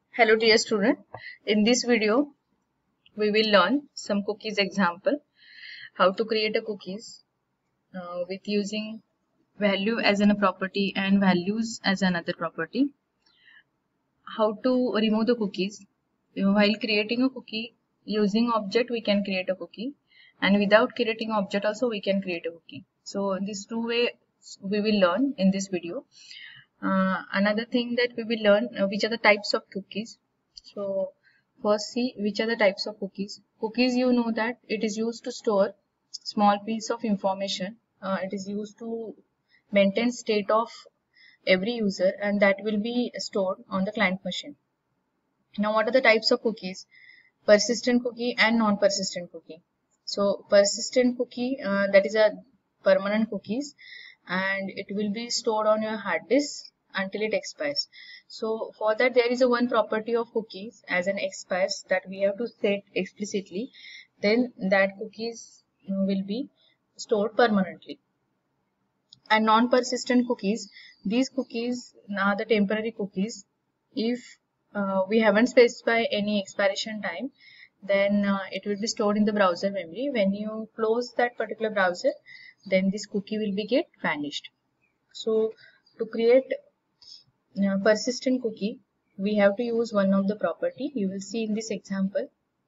Hello dear student, in this video we will learn some cookies example, how to create a cookies with using value as a property and values as another property, how to remove the cookies. While creating a cookie using object we can create a cookie, and without creating object also we can create a cookie. So these two ways we will learn in this video. Another thing that we will learn which are the types of cookies. So first see which are the types of cookies. Cookies, you know that it is used to store small piece of information. It is used to maintain state of every user, and that will be stored on the client machine. Now what are the types of cookies? Persistent cookie and non-persistent cookie. So persistent cookie, that is a permanent cookies, and it will be stored on your hard disk until it expires. So for that there is a one property of cookies as an expires that we have to set explicitly, then that cookies will be stored permanently. And non-persistent cookies, these cookies are the temporary cookies. If we haven't specified any expiration time, then it will be stored in the browser memory. When you close that particular browser, then this cookie will be get vanished. So to create persistent cookie, we have to use one of the property. You will see in this example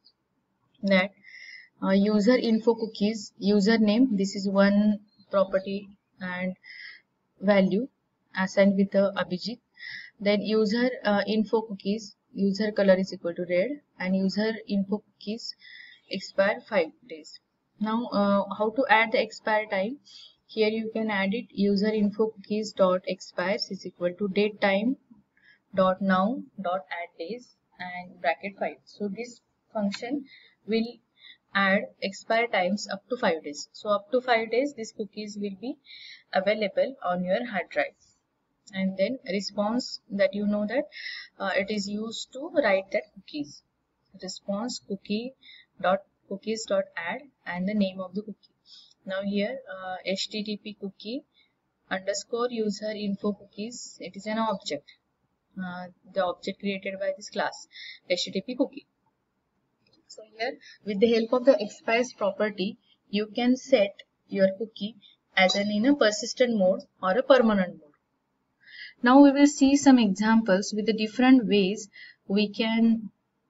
that user info cookies, username, this is one property, and value assigned with the Abhijit. Then user info cookies, user color is equal to red, and user info cookies expire 5 days. Now how to add the expire time? Here you can add it, user info cookies dot expires is equal to date time dot now dot add days and bracket 5. So this function will add expire times up to 5 days. So up to 5 days these cookies will be available on your hard drive. And then response, that you know that it is used to write that cookies. Response cookies dot add and the name of the cookie. Now here HTTP cookie underscore user info cookies, it is an object. The object created by this class HTTP cookie. So here with the help of the expires property you can set your cookie as in a persistent mode or a permanent mode. Now we will see some examples with the different ways we can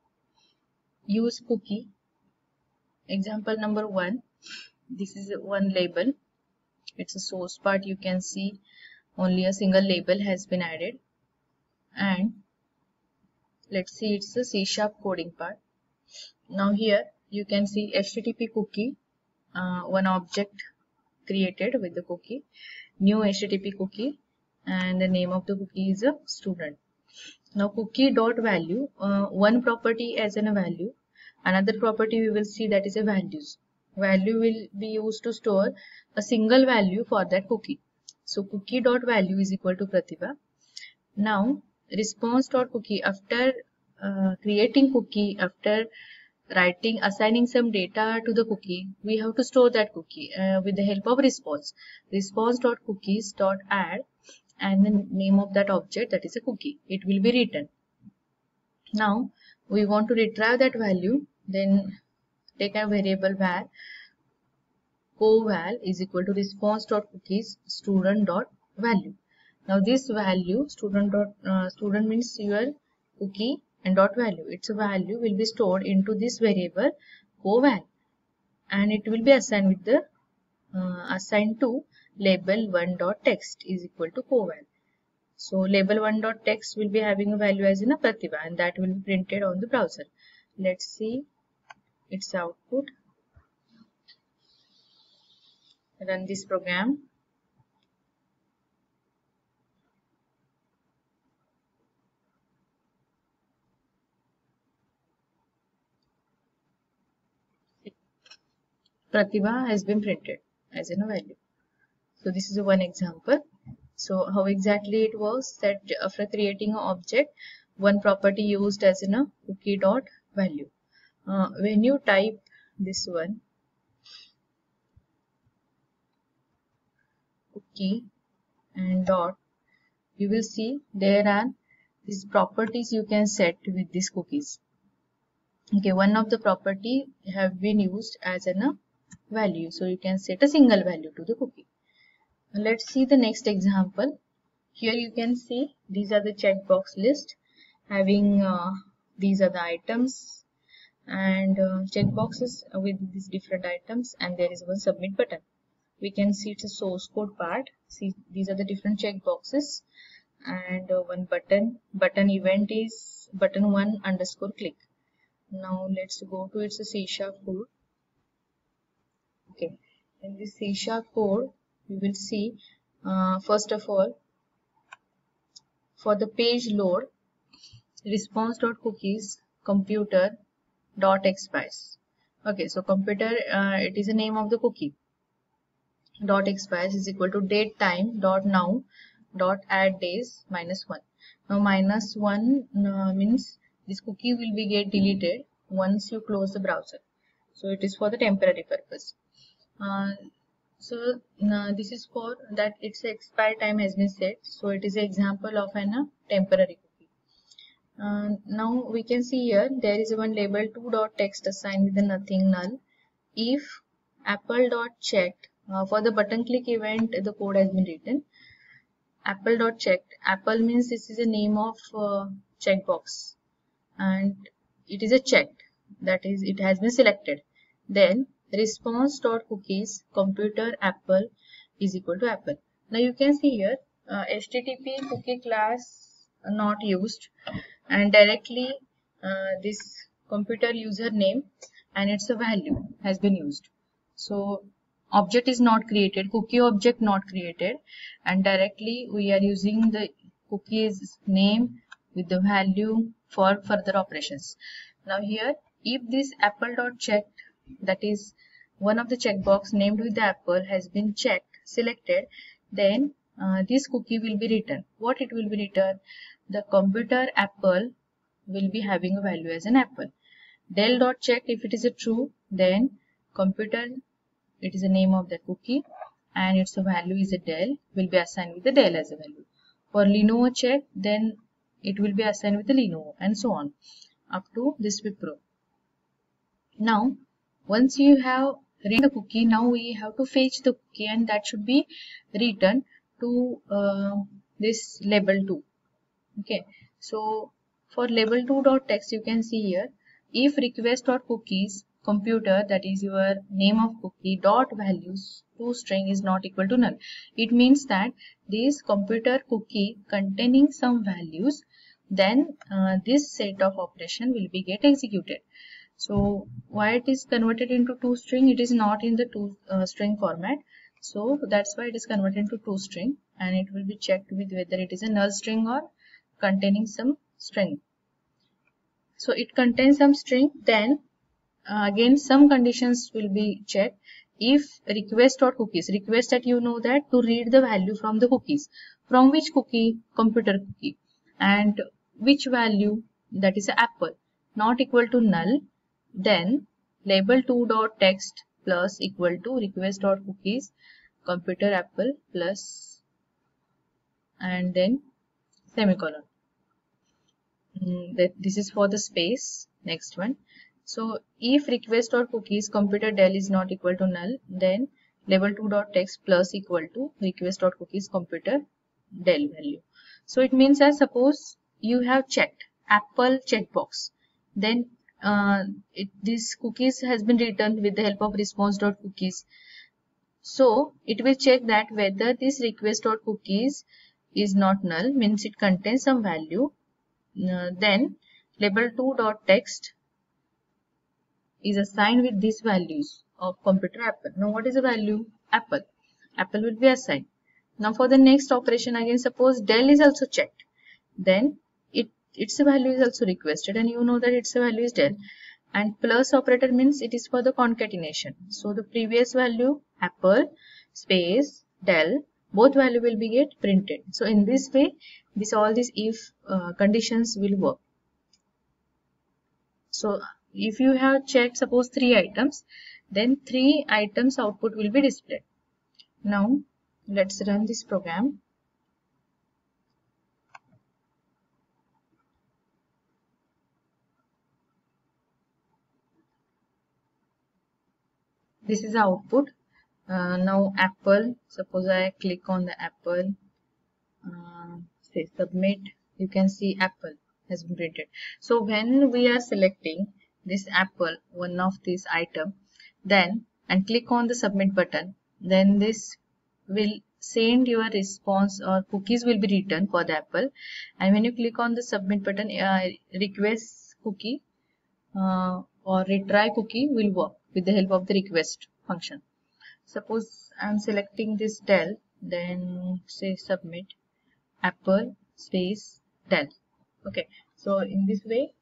use cookie. Example number 1, this is one label. It's a source part, you can see only a single label has been added. And let's see, it's a C# coding part. Now here you can see HTTP cookie, one object created with the cookie, new HTTP cookie, and the name of the cookie is a student. Now cookie dot value, one property as in a value, another property we will see that is a values. Value will be used to store a single value for that cookie. So cookie dot value is equal to Pratibha. Now response dot cookie, after creating cookie, after assigning some data to the cookie, we have to store that cookie with the help of response. Response dot cookies dot add and the name of that object, that is a cookie, it will be written. Now we want to retrieve that value, then take a variable var, coval is equal to response dot cookies student dot value. Now this value student means your cookie and dot value, its value will be stored into this variable coval, and it will be assigned with the assigned to label 1 dot text is equal to coval. So label 1 dot text will be having a value as in a Pratibha, and that will be printed on the browser. Let's see its output. Run this program. Pratibha has been printed as in a value. So this is one example. So how exactly it works, that after creating an object, one property used as in a cookie dot value. When you type this one, cookie and dot, you will see there are these properties you can set with these cookies. Okay, one of the property have been used as a value, so you can set a single value to the cookie. Let's see the next example. Here you can see these are the checkbox list having these are the items and checkboxes with these different items, and there is one submit button. We can see it's a source code part. See, these are the different checkboxes and one button event is button 1 underscore click. Now let's go to its C# code. Okay, in this C# code we will see first of all, for the page load, response.cookies computer.expires. Okay, so computer it is the name of the cookie. Dot expires is equal to date time dot now dot add days -1. Now -1 means this cookie will be get deleted once you close the browser. So it is for the temporary purpose. This is for that its expire time has been set. So it is an example of a temporary cookie. Now we can see here there is one label 2.text assigned with the nothing null. If apple.checked for the button click event, the code has been written. Apple.checked. Apple means this is a name of checkbox, and it is a checked. That is, it has been selected. Then response.cookies computer apple is equal to apple. Now you can see here HTTP cookie class not used, and directly this computer username and its a value has been used. So object is not created, cookie object not created, and directly we are using the cookie's name with the value for further operations. Now here, if this apple.checked, that is one of the checkbox named with the apple has been checked, selected, then this cookie will be returned. What it will be returned? The computer apple will be having a value as an apple. Del.checked, if it is a true, then computer, it is the name of the cookie and its value is a del, will be assigned with the del as a value. For Lenovo check, then it will be assigned with the Lenovo, and so on up to this Wipro. Now once you have written the cookie, now we have to fetch the cookie, and that should be returned to this label 2. Okay, so for label 2.text you can see here, if request.cookies computer, that is your name of cookie, dot values to string is not equal to null. It means that this computer cookie containing some values, then this set of operation will be get executed. So why it is converted into toString? It is not in the string format, so that's why it is converted into toString, and it will be checked with whether it is a null string or containing some string. So it contains some string, then again some conditions will be checked. If request.cookies, request that you know that to read the value from the cookies, from which cookie? Computer cookie, and which value? That is apple, not equal to null, then label 2.text plus equal to request.cookies computer apple plus, and then semicolon. This is for the space. Next one. So if request.cookies computer del is not equal to null, then label 2.text plus equal to request.cookies computer del value. So it means that suppose you have checked apple checkbox, then this cookies has been returned with the help of response.cookies. So it will check that whether this request.cookies is not null, means it contains some value. Then label 2.text is assigned with these values of computer apple. Now what is the value? Apple. Apple will be assigned. Now for the next operation, again suppose del is also checked, then its value is also requested, and you know that its value is del, and plus operator means it is for the concatenation. So the previous value apple space del, both value will be get printed. So in this way, all these if conditions will work. So if you have checked suppose 3 items, then 3 items output will be displayed. Now let's run this program. This is the output. Now apple, suppose I click on the apple, say submit, you can see apple has been printed. So when we are selecting this apple, one of these item, then and click on the submit button, then this will send your response or cookies will be written for the apple. And when you click on the submit button, request cookie or retry cookie will work with the help of the request function. Suppose I'm selecting this Dell, then say submit apple space Dell. Okay, so in this way,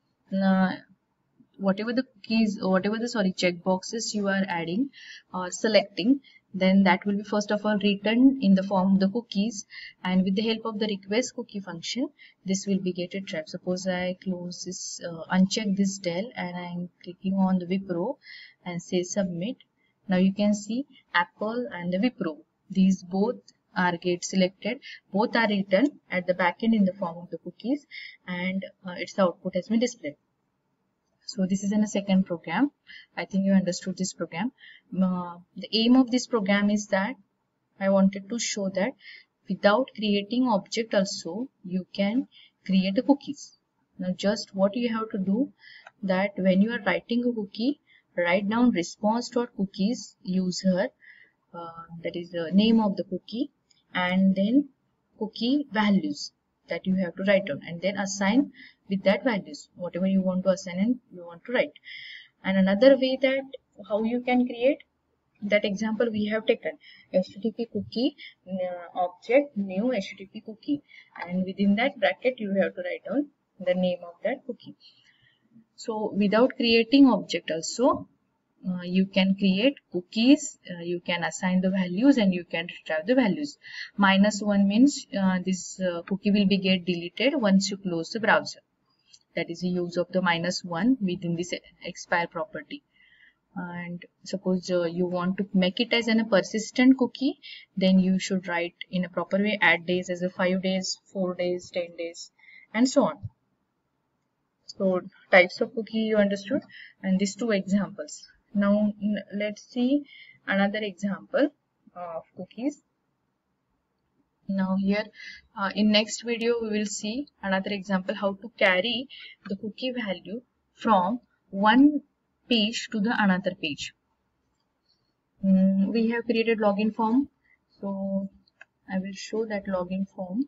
whatever the cookies, whatever the check boxes you are adding or selecting, then that will be first of all written in the form of the cookies, and with the help of the request cookie function, this will be get a trap. Suppose I close this, uncheck this Dell, and I'm clicking on the Wipro and say submit. Now you can see Apple and the Wipro, these both are get selected, both are written at the back end in the form of the cookies, and its output has been displayed. So this is in a second program. I think you understood this program. The aim of this program is that I wanted to show that without creating object also you can create a cookies. Now just what you have to do, that when you are writing a cookie, write down response.cookies user, that is the name of the cookie, and then cookie values that you have to write down, and then assign with that values whatever you want to assign and you want to write. And another way that how you can create that example, we have taken HTTP cookie object new HTTP cookie, and within that bracket you have to write down the name of that cookie. So without creating object also, you can create cookies, you can assign the values, and you can retrieve the values. -1 means this cookie will be get deleted once you close the browser. That is the use of the -1 within this expire property. And suppose you want to make it as a persistent cookie, then you should write in a proper way add days as a 5 days, 4 days, 10 days, and so on. So types of cookie you understood, and these two examples. Now let's see another example of cookies. Now here in next video we will see another example how to carry the cookie value from one page to the another page. We have created login form, so I will show that login form.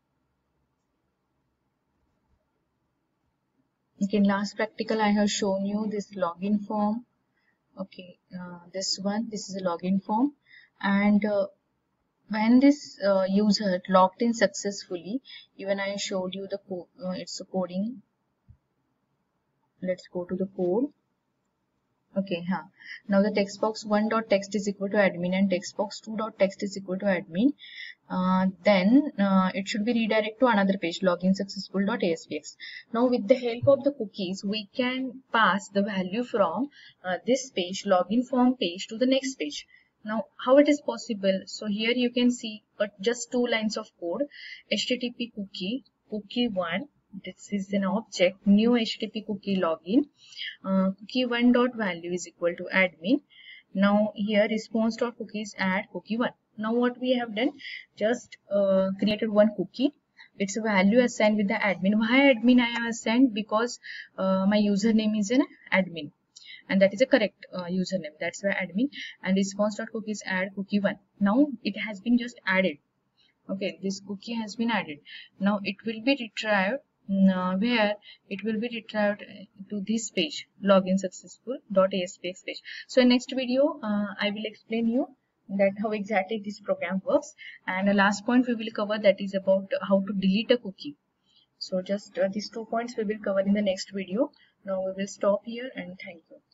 Okay, in last practical I have shown you this login form. Okay, this is a login form, and when this user logged in successfully, even I showed you the code, it's a coding. Let's go to the code. Okay, now the text box 1.text is equal to admin and text box 2.text is equal to admin. Then it should be redirected to another page, login successful.aspx. Now with the help of the cookies, we can pass the value from this page, login form page, to the next page. Now how it is possible? So here you can see just 2 lines of code. HTTP cookie, cookie1, this is an object, new HTTP cookie login, cookie1 dot value is equal to admin. Now here response dot cookies add cookie1. Now what we have done, just created one cookie, its value assigned with the admin. Why admin I have assigned? Because my username is an admin, and that is a correct username, that's why admin. And response dot cookies add cookie1. Now it has been just added. Okay, this cookie has been added. Now it will be retrieved where it will be retrieved to this page, login successful.aspx page. So in next video I will explain you that how exactly this program works, and the last point we will cover, that is about how to delete a cookie. So just these 2 points we will cover in the next video. Now we will stop here, and thank you.